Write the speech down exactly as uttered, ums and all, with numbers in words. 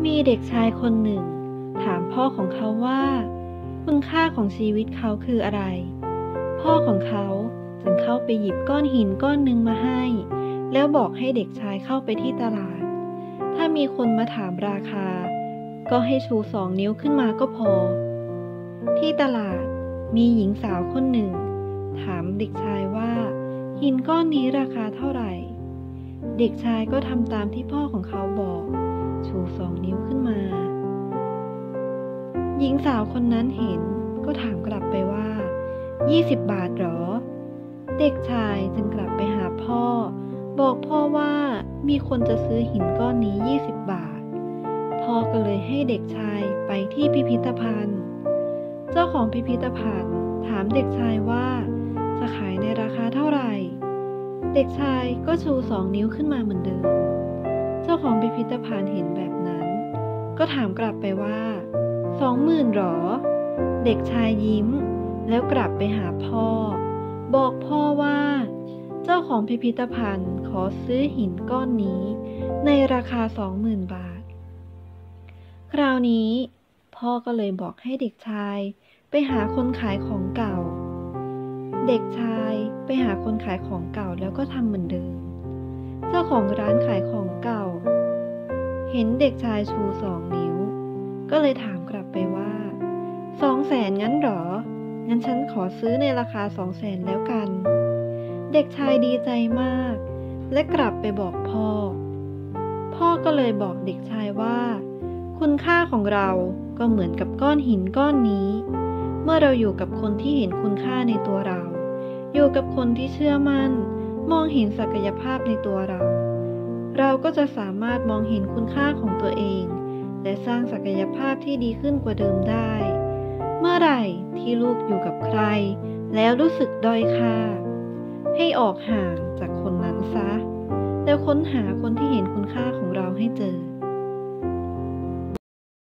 มีเด็กชายคนหนึ่งถามพ่อของเขาว่าคุณค่าของชีวิตเขาคืออะไรพ่อของเขาจึงเข้าไปหยิบก้อนหินก้อนหนึ่งมาให้แล้วบอกให้เด็กชายเข้าไปที่ตลาดถ้ามีคนมาถามราคาก็ให้ชูสองนิ้วขึ้นมาก็พอที่ตลาดมีหญิงสาวคนหนึ่งถามเด็กชายว่าหินก้อนนี้ราคาเท่าไหร่เด็กชายก็ทำตามที่พ่อของเขาบอกชูสองนิ้วขึ้นมาหญิงสาวคนนั้นเห็นก็ถามกลับไปว่ายี่สิบบาทหรอเด็กชายจึงกลับไปหาพ่อบอกพ่อว่ามีคนจะซื้อหินก้อนนี้ยี่สิบบาทพ่อก็เลยให้เด็กชายไปที่พิพิธภัณฑ์เจ้าของพิพิธภัณฑ์ถามเด็กชายว่าจะขายในราคาเท่าไหร่เด็กชายก็ชูสองนิ้วขึ้นมาเหมือนเดิมเจ้าของพิพิธภัณฑ์เห็นแบบนั้นก็ถามกลับไปว่าสองหมื่นหรอเด็กชายยิ้มแล้วกลับไปหาพ่อบอกพ่อว่าเจ้าของพิพิธภัณฑ์ขอซื้อหินก้อนนี้ในราคาสองหมื่นบาทคราวนี้พ่อก็เลยบอกให้เด็กชายไปหาคนขายของเก่าเด็กชายไปหาคนขายของเก่าแล้วก็ทำเหมือนเดิมเจ้าของร้านขายของเก่าเห็นเด็กชายชูสองนิ้วก็เลยถามกลับไปว่าสองแสนงั้นหรองั้นฉันขอซื้อในราคาสองแสนแล้วกันเด็กชายดีใจมากและกลับไปบอกพ่อพ่อก็เลยบอกเด็กชายว่าคุณค่าของเราก็เหมือนกับก้อนหินก้อนนี้เมื่อเราอยู่กับคนที่เห็นคุณค่าในตัวเราอยู่กับคนที่เชื่อมั่นมองเห็นศักยภาพในตัวเราเราก็จะสามารถมองเห็นคุณค่าของตัวเองและสร้างศักยภาพที่ดีขึ้นกว่าเดิมได้เมื่อไหร่ที่ลูกอยู่กับใครแล้วรู้สึกด้อยค่าให้ออกห่างจากคนนั้นซะแล้วค้นหาคนที่เห็นคุณค่าของเราให้เจอ